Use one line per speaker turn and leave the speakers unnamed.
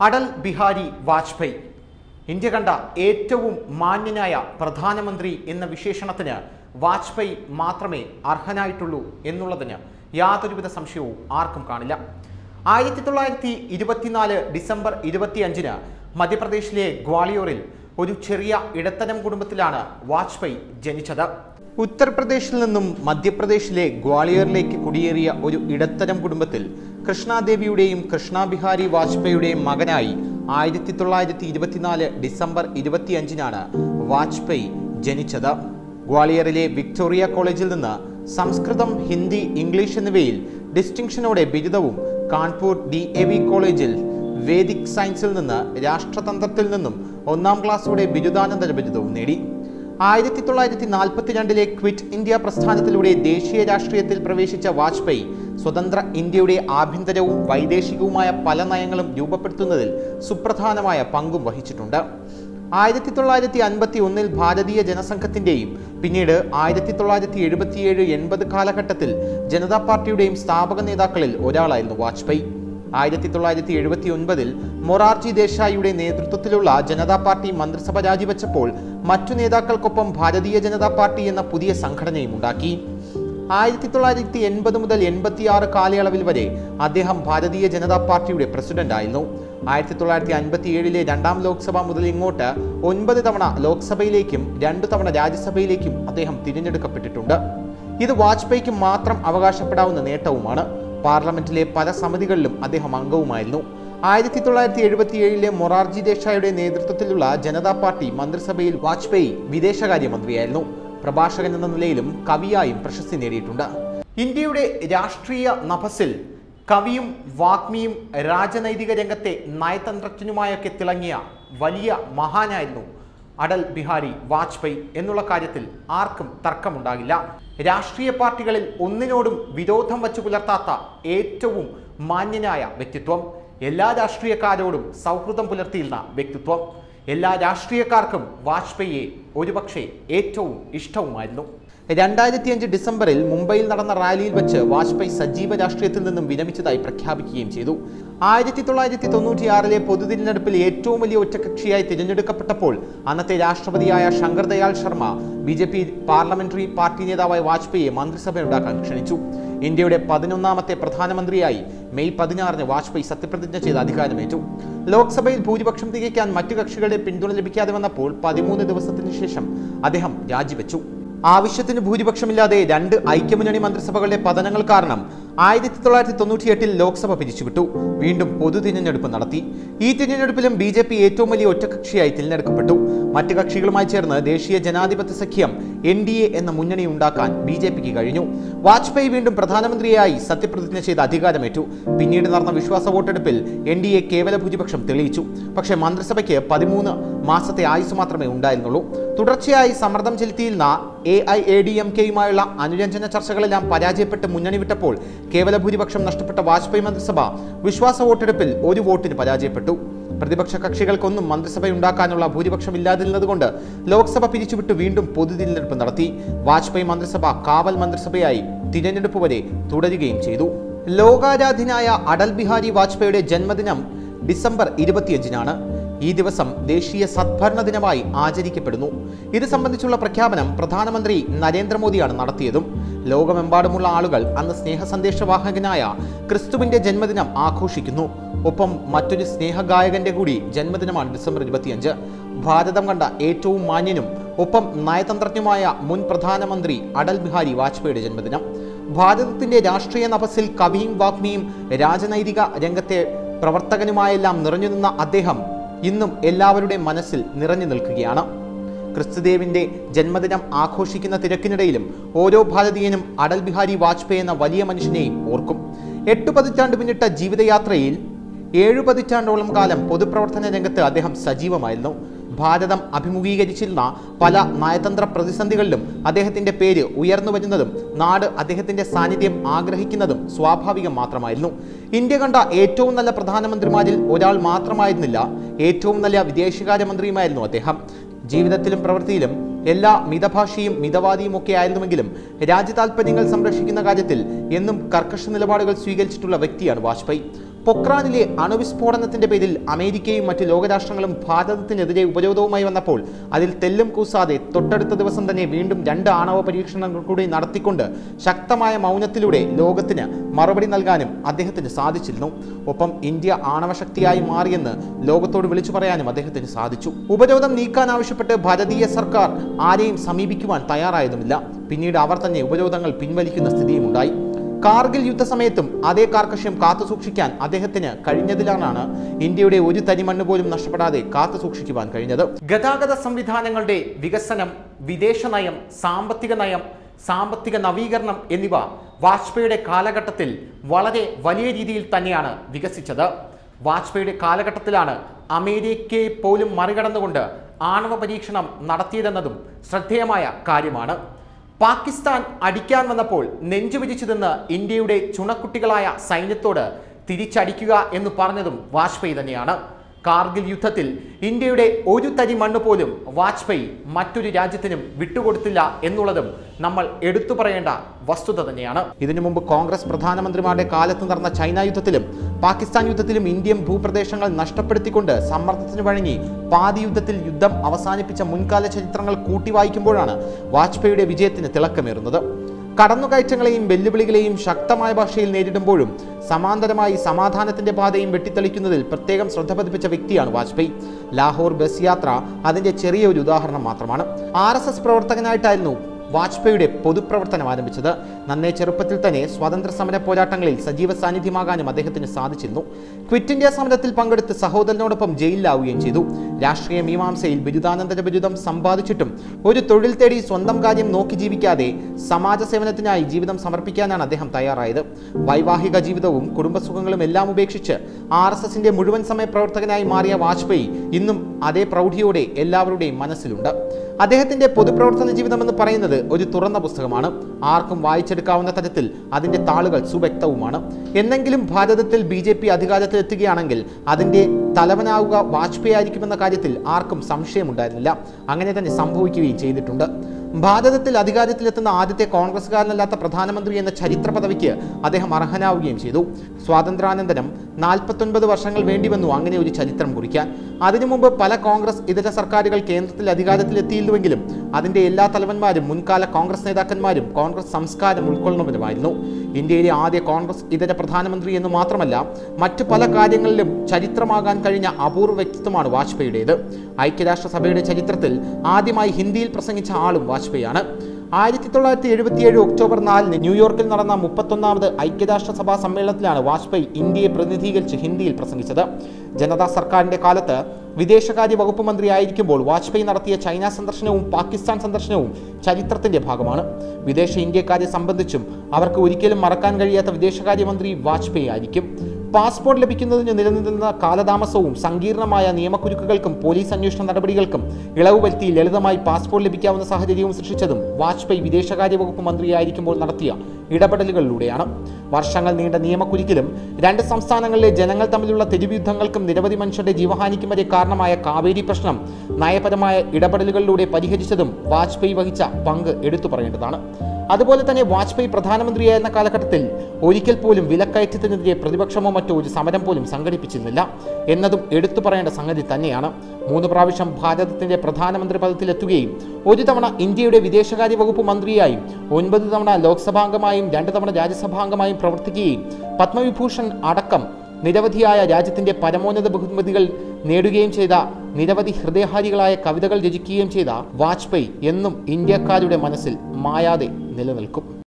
Atal Bihari Vajpayee India കണ്ട ഏറ്റവും മാന്യനായ പ്രധാനമന്ത്രി എന്ന വിശേഷണത്തിന് വാജ്പേയി മാത്രമേ അർഹനായിട്ടുള്ളൂ എന്നുള്ളതിന് യാതൊരുവിധ സംശയവും ആർക്കും കാണില്ല. 1924 ഡിസംബർ 25-ന് മധ്യപ്രദേശിലെ ഗ്വാളിയോറിൽ ഒരു ചെറിയ ഇടത്തരം കുടുംബത്തിലാണ് വാജ്പേയി ജനിച്ചത്. ഉത്തർപ്രദേശിൽ നിന്നും മധ്യപ്രദേശിലെ ഗ്വാളിയറിലേക്ക് കുടിയേറിയ ഒരു ഇടത്തരം കുടുംബത്തിൽ കൃഷ്ണാദേവിയുടെയും കൃഷ്ണ ബിഹാരി വാജ്പേയിയുടെയും മകനായി 1924 ഡിസംബർ 25-നാണ് വാജ്പേയി ജനിച്ചത്. ഗ്വാളിയറിലെ വിക്ടോറിയ കോളേജിൽ നിന്ന് സംസ്കൃതം, ഹിന്ദി, ഇംഗ്ലീഷ് എന്നിവയിൽ ഡിസ്റ്റിങ്ഷനോടെ ബിരുദവും, കാൺപൂർ DAV കോളേജിൽ വേദിക് സയൻസിൽ നിന്ന് രാഷ്ട്രതന്ത്രത്തിൽ നിന്നും 1-ാം ക്ലാസ്സോടെ ബിരുദാനന്തര ബിരുദവും നേടി. 1942-ലെ ക്വിറ്റ് ഇന്ത്യ പ്രസ്ഥാനത്തിലൂടെ ദേശീയ രാഷ്ട്രീയത്തിൽ പ്രവേശിച്ച വാജ്പേയി സ്വതന്ത്ര ഇന്ത്യയുടെ ആഭ്യന്തരവും വൈദേശികവുമായ പല നയങ്ങളും രൂപപ്പെടുത്തുന്നതിൽ സുപ്രധാനമായ പങ്കും വഹിച്ചിട്ടുണ്ട്. 1951-ൽ ഭാരതീയ ജനസംഘത്തിന്റെയും പിന്നീട് 1977-80 കാലഘട്ടത്തിൽ ജനതാ പാർട്ടിയുടെയും സ്ഥാപക നേതാക്കളിൽ ഒരാളായിരുന്നു വാജ്പേയി. 1979-ൽ മൊറാർജി ദേശായിയുടെ നേതൃത്വത്തിലുള്ള ജനതാ പാർട്ടി മന്ത്രിസഭ രാജിവെച്ചപ്പോൾ മറ്റു നേതാക്കൾക്കൊപ്പം ഭാരതീയ ജനതാ പാർട്ടി എന്ന പുതിയ സംഘടനയും ഉണ്ടാക്കി. 1980 മുതൽ 86 കാലയളവിൽ വരെ അദ്ദേഹം ഭാരതീയ ജനതാ പാർട്ടിയുടെ പ്രസിഡന്റ് ആയിരുന്നു. 1957-ലെ 2-ാം ലോക്സഭ മുതൽ ഇങ്ങോട്ട് 9 തവണ ലോക്സഭയിലേക്കും 2 തവണ രാജ്യസഭയിലേക്കും അദ്ദേഹം തിരഞ്ഞെടുക്കപ്പെട്ടിട്ടുണ്ട്. ഇത് വാജ്പേയിക്ക് മാത്രം അവകാശപ്പെടാവുന്ന നേട്ടവുമാണ്. പാർലമെന്റിലെ പല സമിതികളിലും അദ്ദേഹം അംഗവുമായിരുന്നു. 1977-ലെ മൊറാർജി ദേശായിയുടെ നേതൃത്വത്തിലുള്ള ജനതാ പാർട്ടി മന്ത്രിസഭയിൽ വാജ്പേയി വിദേശകാര്യമന്ത്രിയായിരുന്നു. പ്രഭാഷകൻ എന്ന നിലയിലും കവിയായും പ്രശസ്തി നേടിയിട്ടുണ്ട്. ഇന്ത്യയുടെ രാഷ്ട്രീയ നഭസിൽ കവിയും വാഗ്മിയും രാജനൈതിക രംഗത്തെ നയതന്ത്രജ്ഞനുമായൊക്കെ തിളങ്ങിയ വലിയ മഹാനായിരുന്നു അടൽ ബിഹാരി വാജ്പേയി എന്നുള്ള കാര്യത്തിൽ ആർക്കും തർക്കമുണ്ടാകില്ല. രാഷ്ട്രീയ പാർട്ടികളിൽ ഒന്നിനോടും വിരോധം വച്ചു പുലർത്താത്ത ഏറ്റവും മാന്യനായ വ്യക്തിത്വം, എല്ലാ രാഷ്ട്രീയക്കാരോടും സൗഹൃദം പുലർത്തിയിരുന്ന വ്യക്തിത്വം, എല്ലാ രാഷ്ട്രീയക്കാർക്കും വാജ്പേയിയെ ഒരുപക്ഷെ ഏറ്റവും ഇഷ്ടവുമായിരുന്നു. 2005 ഡിസംബറിൽ മുംബൈയിൽ നടന്ന റാലിയിൽ വെച്ച് വാജ്പേയി സജീവ രാഷ്ട്രീയത്തിൽ നിന്നും വിരമിച്ചതായി പ്രഖ്യാപിക്കുകയും ചെയ്തു. 1996-ലെ പൊതു തിരഞ്ഞെടുപ്പിൽ ഏറ്റവും വലിയ ഒറ്റകക്ഷിയായി തിരഞ്ഞെടുക്കപ്പെട്ടപ്പോൾ അന്നത്തെ രാഷ്ട്രപതിയായ Shankar Dayal Sharma BJP parliamentary party നേതാവായ വാജ്പേയിയെ മന്ത്രിസഭയുണ്ടാക്കാൻ ക്ഷണിച്ചു. ഇന്ത്യയുടെ 11ാമത്തെ പ്രധാനമന്ത്രിയായി മെയ് 16-ന് വാജ്പേയി സത്യപ്രതിജ്ഞ ചെയ്ത് അധികാരമേറ്റു. ലോക്സഭയിൽ ഭൂരിപക്ഷം തികയ്ക്കാൻ മറ്റു കക്ഷികളുടെ പിന്തുണ ലഭിക്കാതെ വന്നപ്പോൾ 13 ദിവസത്തിന് ശേഷം അദ്ദേഹം രാജിവെച്ചു. ആവശ്യത്തിന് ഭൂരിപക്ഷമില്ലാതെ 2 ഐക്യമുന്നണി മന്ത്രിസഭകളുടെ പതനങ്ങൾ കാരണം 1998-ൽ ലോക്സഭ പിരിച്ചുവിട്ടു. വീണ്ടും പൊതു തിരഞ്ഞെടുപ്പ് നടത്തി. ഈ തിരഞ്ഞെടുപ്പിലും BJP ഏറ്റവും വലിയ ഒറ്റകക്ഷിയായി തിരഞ്ഞെടുക്കപ്പെട്ടു. മറ്റു കക്ഷികളുമായി ചേർന്ന് ദേശീയ ജനാധിപത്യ സഖ്യം NDA എന്ന മുന്നണി ഉണ്ടാക്കാൻ BJPക്ക് കഴിഞ്ഞു. വാജ്പേയി വീണ്ടും പ്രധാനമന്ത്രിയായി സത്യപ്രതിജ്ഞ ചെയ്ത് അധികാരമേറ്റു. പിന്നീട് നടന്ന വിശ്വാസ വോട്ടെടുപ്പിൽ NDA കേവല ഭൂരിപക്ഷം തെളിയിച്ചു. പക്ഷേ മന്ത്രിസഭയ്ക്ക് 13 മാസത്തെ ആയുസ് മാത്രമേ ഉണ്ടായിരുന്നുള്ളൂ. തുടർച്ചയായി സമ്മർദ്ദം ചെലുത്തിയിരുന്ന AIADMKയുമായുള്ള അനുരഞ്ജന ചർച്ചകളെല്ലാം പരാജയപ്പെട്ട് മുന്നണി വിട്ടപ്പോൾ കേവല ഭൂരിപക്ഷം നഷ്ടപ്പെട്ട വാജ്പേയി മന്ത്രിസഭ വിശ്വാസ വോട്ടെടുപ്പിൽ 1 വോട്ടിന് പരാജയപ്പെട്ടു. പ്രതിപക്ഷ കക്ഷികൾക്കൊന്നും മന്ത്രിസഭയുണ്ടാക്കാനുള്ള ഭൂരിപക്ഷമില്ലാതിരുന്നതുകൊണ്ട് ലോക്സഭ പിരിച്ചുവിട്ട് വീണ്ടും പൊതു തിരഞ്ഞെടുപ്പ് നടത്തി. വാജ്പേയി മന്ത്രിസഭ കാവൽ മന്ത്രിസഭയായി തിരഞ്ഞെടുപ്പ് വരെ തുടരുകയും ചെയ്തു. ലോകാരാധ്യനായ അടൽ ബിഹാരി വാജ്പേയിയുടെ ജന്മദിനം ഡിസംബർ 25-നാണ്. ഈ ദിവസം ദേശീയ സദ്ഭരണ ദിനമായി ആചരിക്കപ്പെടുന്നു. ഇത് സംബന്ധിച്ചുള്ള പ്രഖ്യാപനം പ്രധാനമന്ത്രി നരേന്ദ്രമോദിയാണ് നടത്തിയതും. ലോകമെമ്പാടുമുള്ള ആളുകൾ അന്ന് സ്നേഹ സന്ദേശവാഹകനായ ക്രിസ്തുവിന്റെ ജന്മദിനം ആഘോഷിക്കുന്നു. ഒപ്പം മറ്റൊരു സ്നേഹഗായകന്റെ കൂടി ജന്മദിനമാണ് ഡിസംബർ 25. ഭാരതം കണ്ട ഏറ്റവും മാന്യനും ഒപ്പം നയതന്ത്രജ്ഞനുമായ മുൻ പ്രധാനമന്ത്രി അടൽ ബിഹാരി വാജ്പേയിയുടെ ജന്മദിനം. ഭാരതത്തിന്റെ രാഷ്ട്രീയ നഭസിൽ കവിയും വാഗ്മിയും രാജനൈതിക രംഗത്തെ പ്രവർത്തകനുമായെല്ലാം നിറഞ്ഞു നിന്ന അദ്ദേഹം ഇന്നും എല്ലാവരുടെയും മനസ്സിൽ നിറഞ്ഞു നിൽക്കുകയാണ്. ക്രിസ്തുദേവിന്റെ ജന്മദിനം ആഘോഷിക്കുന്ന തിരക്കിനിടയിലും ഓരോ ഭാരതീയനും അടൽ ബിഹാരി വാജ്പേയി എന്ന വലിയ മനുഷ്യനെയും ഓർക്കും. 8 പതിറ്റാണ്ട് പിന്നിട്ട ജീവിതയാത്രയിൽ 7 പതിറ്റാണ്ടോളം കാലം പൊതുപ്രവർത്തന രംഗത്ത് അദ്ദേഹം സജീവമായിരുന്നു. ഭാരതം അഭിമുഖീകരിച്ചിരുന്ന പല നയതന്ത്ര പ്രതിസന്ധികളിലും അദ്ദേഹത്തിന്റെ പേര് ഉയർന്നു വരുന്നതും നാട് അദ്ദേഹത്തിന്റെ സാന്നിധ്യം ആഗ്രഹിക്കുന്നതും സ്വാഭാവികം മാത്രമായിരുന്നു. ഇന്ത്യ കണ്ട ഏറ്റവും നല്ല പ്രധാനമന്ത്രിമാരിൽ ഒരാൾ മാത്രമായിരുന്നില്ല, ഏറ്റവും നല്ല വിദേശകാര്യമന്ത്രിയുമായിരുന്നു അദ്ദേഹം. ജീവിതത്തിലും പ്രവൃത്തിയിലും എല്ലാ മിതഭാഷിയും മിതവാദിയും ഒക്കെ ആയിരുന്നുവെങ്കിലും രാജ്യ താൽപര്യങ്ങൾ സംരക്ഷിക്കുന്ന കാര്യത്തിൽ എന്നും കർക്കശ നിലപാടുകൾ സ്വീകരിച്ചിട്ടുള്ള വ്യക്തിയാണ് വാജ്പേയി. പൊക്രാനിലെ അണുവിസ്ഫോടനത്തിന്റെ പേരിൽ അമേരിക്കയും മറ്റ് ലോകരാഷ്ട്രങ്ങളും ഭാരതത്തിനെതിരെ ഉപരോധവുമായി വന്നപ്പോൾ അതിൽ തെല്ലും കൂസാതെ തൊട്ടടുത്ത ദിവസം തന്നെ വീണ്ടും 2 ആണവ പരീക്ഷണങ്ങൾ കൂടി നടത്തിക്കൊണ്ട് ശക്തമായ മൗനത്തിലൂടെ ലോകത്തിന് മറുപടി നൽകാനും അദ്ദേഹത്തിന് സാധിച്ചിരുന്നു. ഒപ്പം ഇന്ത്യ ആണവശക്തിയായി മാറിയെന്ന് ലോകത്തോട് വിളിച്ചു പറയാനും അദ്ദേഹത്തിന് സാധിച്ചു. ഉപരോധം നീക്കാനാവശ്യപ്പെട്ട് ഭാരതീയ സർക്കാർ ആരെയും സമീപിക്കുവാൻ തയ്യാറായതുമില്ല. പിന്നീട് അവർ തന്നെ ഉപരോധങ്ങൾ പിൻവലിക്കുന്ന സ്ഥിതിയുമുണ്ടായി. കാർഗിൽ യുദ്ധസമയത്തും അതേ കാർക്കശ്യം കാത്തുസൂക്ഷിക്കാൻ അദ്ദേഹത്തിന് കഴിഞ്ഞതിലാണ് ഇന്ത്യയുടെ ഒരു തരിമണ്ണ് പോലും നഷ്ടപ്പെടാതെ കാത്തുസൂക്ഷിക്കുവാൻ കഴിഞ്ഞത്. ഗതാഗത സംവിധാനങ്ങളുടെ വികസനം, വിദേശ നയം, സാമ്പത്തിക നയം, സാമ്പത്തിക നവീകരണം എന്നിവ വാജ്പേയിയുടെ കാലഘട്ടത്തിൽ വളരെ വലിയ രീതിയിൽ തന്നെയാണ് വികസിച്ചത്. വാജ്പേയിയുടെ കാലഘട്ടത്തിലാണ് അമേരിക്കയെ പോലും മറികടന്നുകൊണ്ട് ആണവ പരീക്ഷണം നടത്തിയതെന്നതും ശ്രദ്ധേയമായ കാര്യമാണ്. പാകിസ്ഥാൻ അടിക്കാൻ വന്നപ്പോൾ നെഞ്ചുവിരിച്ചു നിന്ന് ഇന്ത്യയുടെ ചുണക്കുട്ടികളായ സൈന്യത്തോട് തിരിച്ചടിക്കുക എന്ന് പറഞ്ഞതും വാജ്പേയി തന്നെയാണ്. കാർഗിൽ യുദ്ധത്തിൽ ഇന്ത്യയുടെ ഒരു തരി മണ്ണ് പോലും വാജ്പേയി മറ്റൊരു രാജ്യത്തിനും വിട്ടുകൊടുത്തില്ല എന്നുള്ളതും നമ്മൾ എടുത്തു പറയേണ്ട വസ്തുത തന്നെയാണ്. ഇതിനു മുമ്പ് കോൺഗ്രസ് പ്രധാനമന്ത്രിമാരുടെ കാലത്ത് നടന്ന ചൈന യുദ്ധത്തിലും പാകിസ്ഥാൻ യുദ്ധത്തിലും ഇന്ത്യൻ ഭൂപ്രദേശങ്ങൾ നഷ്ടപ്പെടുത്തിക്കൊണ്ട് സമ്മർദ്ദത്തിന് വഴങ്ങി പാതി യുദ്ധത്തിൽ യുദ്ധം അവസാനിപ്പിച്ച മുൻകാല ചരിത്രങ്ങൾ കൂട്ടിവായിക്കുമ്പോഴാണ് വാജ്പേയിയുടെ വിജയത്തിന് തിളക്കമേറുന്നത്. കടന്നുകയറ്റങ്ങളെയും വെല്ലുവിളികളെയും ശക്തമായ ഭാഷയിൽ നേരിടുമ്പോഴും സമാന്തരമായി സമാധാനത്തിന്റെ പാതയും വെട്ടിത്തെളിക്കുന്നതിൽ പ്രത്യേകം ശ്രദ്ധ പതിപ്പിച്ച വ്യക്തിയാണ് വാജ്പേയി. ലാഹോർ ബസ് യാത്ര അതിന്റെ ചെറിയൊരു ഉദാഹരണം മാത്രമാണ്. RSS പ്രവർത്തകനായിട്ടായിരുന്നു വാജ്പേയിയുടെ പൊതുപ്രവർത്തനം ആരംഭിച്ചത്. നന്നേ ചെറുപ്പത്തിൽ തന്നെ സ്വാതന്ത്ര്യ സമര പോരാട്ടങ്ങളിൽ സജീവ സാന്നിധ്യമാകാനും അദ്ദേഹത്തിന് സാധിച്ചിരുന്നു. ക്വിറ്റ് ഇന്ത്യ സമരത്തിൽ പങ്കെടുത്ത് സഹോദരനോടൊപ്പം ജയിലിലാവുകയും ചെയ്തു. രാഷ്ട്രീയ മീമാംസയിൽ ബിരുദാനന്തര ബിരുദം സമ്പാദിച്ചിട്ടും ഒരു തൊഴിൽ തേടി സ്വന്തം കാര്യം നോക്കി ജീവിക്കാതെ സമാജ സേവനത്തിനായി ജീവിതം സമർപ്പിക്കാനാണ് അദ്ദേഹം തയ്യാറായത്. വൈവാഹിക ജീവിതവും കുടുംബസുഖങ്ങളും എല്ലാം ഉപേക്ഷിച്ച് RSSന്റെ മുഴുവൻ സമയ പ്രവർത്തകനായി മാറിയ വാജ്പേയി ഇന്നും അതേ പ്രൗഢിയോടെ എല്ലാവരുടെയും മനസ്സിലുണ്ട്. അദ്ദേഹത്തിന്റെ പൊതുപ്രവർത്തന ജീവിതം എന്ന് പറയുന്നത് ഒരു തുറന്ന പുസ്തകമാണ്. ആർക്കും വായിച്ചെടുക്കാവുന്ന തരത്തിൽ അതിന്റെ താളുകൾ സുവ്യക്തവുമാണ്. എന്നെങ്കിലും ഭാരതത്തിൽ BJP അധികാരത്തിലെത്തുകയാണെങ്കിൽ അതിന്റെ തലവനാവുക വാജ്പേയി ആയിരിക്കുമെന്ന കാര്യത്തിൽ ആർക്കും സംശയമുണ്ടായിരുന്നില്ല. അങ്ങനെ തന്നെ സംഭവിക്കുകയും ചെയ്തിട്ടുണ്ട്. ഭാരതത്തിൽ അധികാരത്തിലെത്തുന്ന ആദ്യത്തെ കോൺഗ്രസ്സുകാരനല്ലാത്ത പ്രധാനമന്ത്രി എന്ന ചരിത്ര പദവിക്ക് അദ്ദേഹം അർഹനാവുകയും ചെയ്തു. സ്വാതന്ത്ര്യാനന്തരം 49 വർഷങ്ങൾ വേണ്ടിവന്നു അങ്ങനെ ഒരു ചരിത്രം കുറിക്കാൻ. അതിനു മുമ്പ് പല കോൺഗ്രസ് ഇതര സർക്കാരുകൾ കേന്ദ്രത്തിൽ അധികാരത്തിലെത്തിയില്ലെങ്കിലും അതിന്റെ എല്ലാ തലവന്മാരും മുൻകാല കോൺഗ്രസ് നേതാക്കന്മാരും കോൺഗ്രസ് സംസ്കാരം ഉൾക്കൊള്ളുന്നവരുമായിരുന്നു. ഇന്ത്യയിലെ ആദ്യ കോൺഗ്രസ് ഇതര പ്രധാനമന്ത്രി എന്ന് മാത്രമല്ല മറ്റു പല കാര്യങ്ങളിലും ചരിത്രമാകാൻ കഴിഞ്ഞ അപൂർവ വ്യക്തിത്വമാണ് വാജ്പേയിയുടേത്. ഐക്യരാഷ്ട്രസഭയുടെ ചരിത്രത്തിൽ ആദ്യമായി ഹിന്ദിയിൽ പ്രസംഗിച്ച ആളും വാജ്പേയിയാണ്. 1977 ഒക്ടോബർ 4 ന്യൂയോർക്കിൽ നടന്ന 31ാമത് ഐക്യരാഷ്ട്രസഭാ സമ്മേളനത്തിലാണ് വാജ്പേയി ഇന്ത്യയെ പ്രതിനിധീകരിച്ച് ഹിന്ദിയിൽ പ്രസംഗിച്ചത്. ജനതാ സർക്കാരിന്റെ കാലത്ത് വിദേശകാര്യ വകുപ്പ് മന്ത്രിയായിരിക്കുമ്പോൾ വാജ്പേയി നടത്തിയ ചൈന സന്ദർശനവും പാകിസ്ഥാൻ സന്ദർശനവും ചരിത്രത്തിന്റെ ഭാഗമാണ്. വിദേശ ഇന്ത്യക്കാരെ സംബന്ധിച്ചും അവർക്ക് ഒരിക്കലും മറക്കാൻ കഴിയാത്ത വിദേശകാര്യമന്ത്രി വാജ്പേയി ആയിരിക്കും. പാസ്പോർട്ട് ലഭിക്കുന്നതിന് നിലനിന്നിരുന്ന കാലതാമസവും സങ്കീർണമായ നിയമക്കുരുക്കുകൾക്കും പോലീസ് അന്വേഷണ നടപടികൾക്കും ഇളവ് വരുത്തി ലളിതമായി പാസ്പോർട്ട് ലഭിക്കാവുന്ന സാഹചര്യവും സൃഷ്ടിച്ചതും വാജ്പേയി വിദേശകാര്യ വകുപ്പ് മന്ത്രിയായിരിക്കുമ്പോൾ നടത്തിയ ഇടപെടലുകളിലൂടെയാണ്. വർഷങ്ങൾ നീണ്ട നിയമക്കുരുക്കിലും 2 സംസ്ഥാനങ്ങളിലെ ജനങ്ങൾ തമ്മിലുള്ള തെരുവുയുദ്ധങ്ങൾക്കും നിരവധി മനുഷ്യരുടെ ജീവഹാനിക്കും വരെ കാരണമായ കാവേരി പ്രശ്നം നയപരമായ ഇടപെടലുകളിലൂടെ പരിഹരിച്ചതും വാജ്പേയി വഹിച്ച പങ്ക് എടുത്തു പറയേണ്ടതാണ്. അതുപോലെ തന്നെ വാജ്പേയി പ്രധാനമന്ത്രിയായിരുന്ന കാലഘട്ടത്തിൽ ഒരിക്കൽ പോലും വിലക്കയറ്റത്തിനെതിരെ പ്രതിപക്ഷമോ മറ്റോ ഒരു സമരം പോലും സംഘടിപ്പിച്ചിരുന്നില്ല എന്നതും എടുത്തു പറയേണ്ട സംഗതി തന്നെയാണ്. 3 പ്രാവശ്യം ഭാരതത്തിന്റെ പ്രധാനമന്ത്രി പദത്തിലെത്തുകയും 1 തവണ ഇന്ത്യയുടെ വിദേശകാര്യ വകുപ്പ് മന്ത്രിയായും 9 തവണ ലോക്സഭാംഗമായും 2 തവണ രാജ്യസഭാംഗമായും പ്രവർത്തിക്കുകയും പത്മവിഭൂഷൺ അടക്കം നിരവധിയായ രാജ്യത്തിന്റെ പരമോന്നത ബഹുമതികൾ നേടുകയും ചെയ്ത നിരവധി ഹൃദയഹാരികളായ കവിതകൾ രചിക്കുകയും ചെയ്ത വാജ്പേയി എന്നും ഇന്ത്യക്കാരുടെ മനസ്സിൽ മായാതെ നിലനിൽക്കും.